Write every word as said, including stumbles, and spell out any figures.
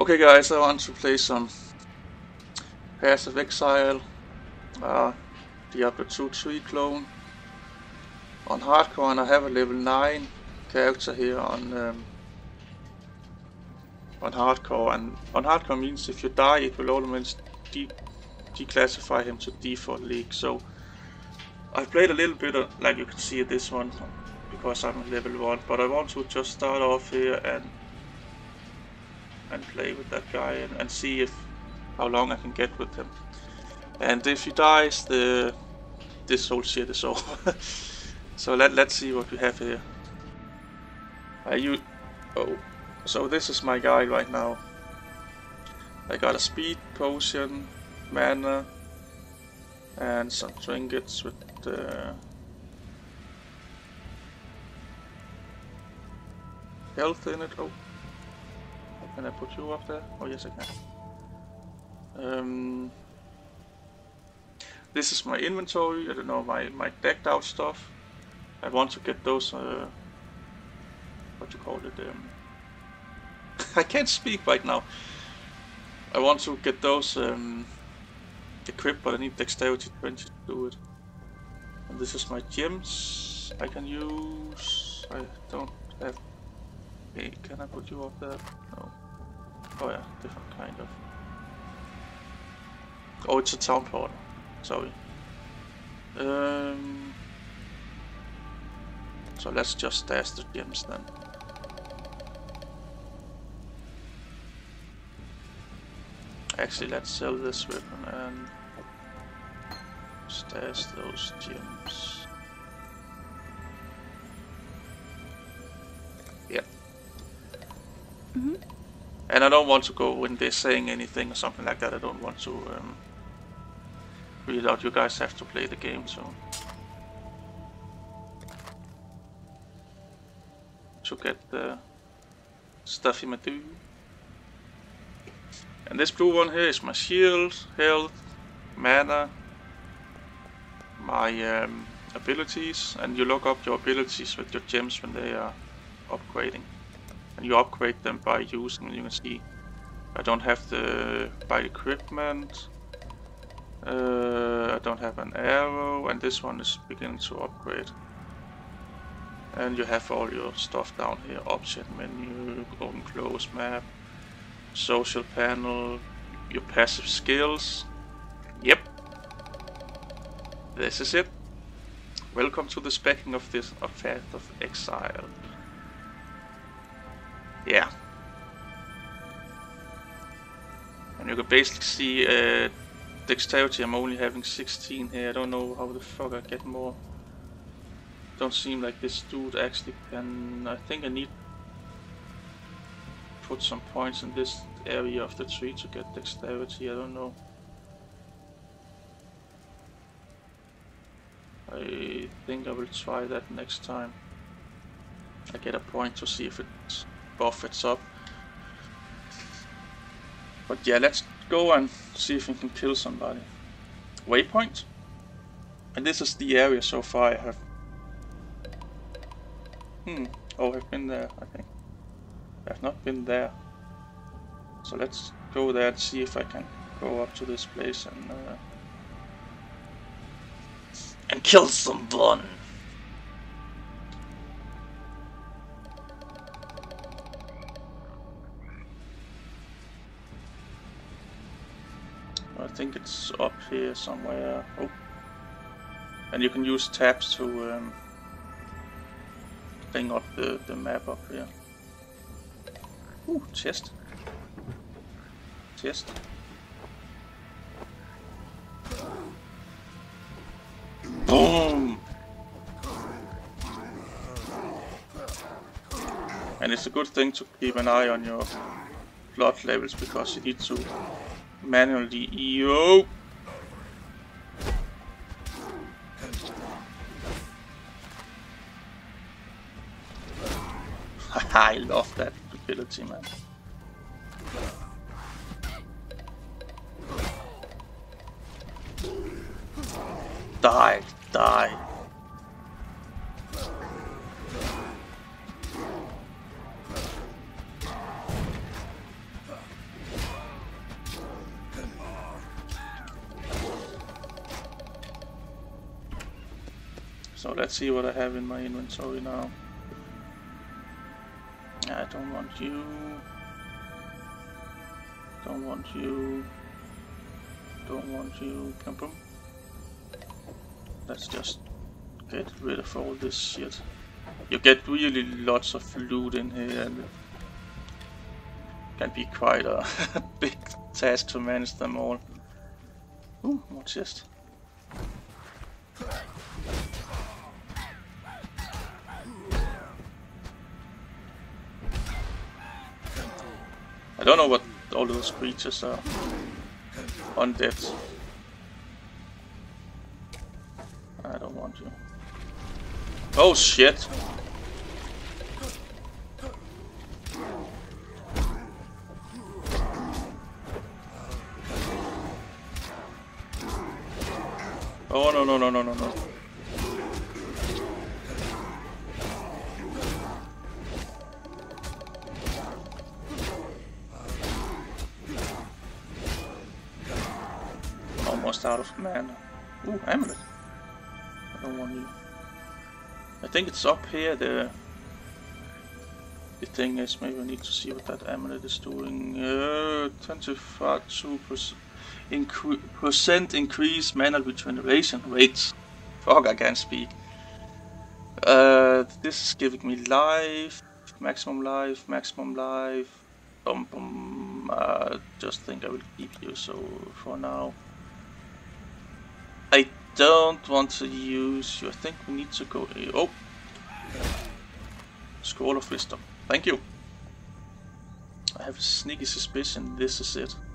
Okay guys, I want to play some Path of Exile, uh, Diablo two three clone on hardcore, and I have a level nine character here on um, on hardcore, and on hardcore means if you die it will always de declassify him to default league. So I've played a little bit of, like you can see this one, because I'm at level one, but I want to just start off here and and play with that guy and, and see if how long I can get with him. And if he dies, the this whole shit is over. So let let's see what we have here. Are you? Oh, so this is my guy right now. I got a speed potion, mana, and some trinkets with the health in it. Oh. Can I put you up there? Oh yes I can. Um, this is my inventory, I don't know, my, my decked out stuff. I want to get those, uh, what you call it, um, I can't speak right now. I want to get those um, equipped, but I need dexterity twenty to do it. And this is my gems I can use. I don't have. Hey, can I put you up there? No. Oh yeah, different kind of. Oh, it's a town portal. Sorry. Um. So let's just stash the gems then. Actually, let's sell this weapon and stash those gems. Yeah. Mm-hmm. And I don't want to go when they're saying anything or something like that. I don't want to um, read out. You guys have to play the game, so to get the stuff you might do. And this blue one here is my shield, health, mana, my um, abilities, and you look up your abilities with your gems when they are upgrading. And you upgrade them by using, you can see I don't have the by equipment, uh, I don't have an arrow, and this one is beginning to upgrade. And you have all your stuff down here, option menu, open close map, social panel, your passive skills. Yep, this is it. Welcome to the specking of this of Path of Exile. Yeah. And you can basically see uh, dexterity, I'm only having sixteen here. I don't know how the fuck I get more. Don't seem like this dude actually can. I think I need to put some points in this area of the tree to get dexterity. I don't know. I think I will try that next time. I get a point to see if it's buffets up. But yeah, let's go and see if we can kill somebody. Waypoint. And this is the area so far I have. Hmm. Oh, I've been there, I think. I've not been there. So let's go there and see if I can go up to this place and uh, and kill someone. I think it's up here somewhere. Oh. And you can use tabs to um, bring up the, the map up here. Ooh, chest. Chest. Boom! And it's a good thing to keep an eye on your blood levels, because you need to manually yo. I love that ability, man. Die, die. So let's see what I have in my inventory now. I don't want you. Don't want you. Don't want you. Boom, boom. Let's just get rid of all this shit. You get really lots of loot in here, and it can be quite a big task to manage them all. Ooh, more chest. I don't know what all those creatures are. Undead. I don't want you. Oh shit! Oh no no no no no no. Almost out of mana. Ooh, amulet. I don't want you. I think it's up here. The the thing is, maybe I need to see what that amulet is doing. Uh, twenty-two percent incre percent increase mana regeneration rates. Fuck, I can't speak. Uh, this is giving me life, maximum life, maximum life. Bum bum. Uh, just think I will keep you. So for now, I don't want to use you. I think we need to go. Oh, Scroll of Wisdom. Thank you. I have a sneaky suspicion this is it.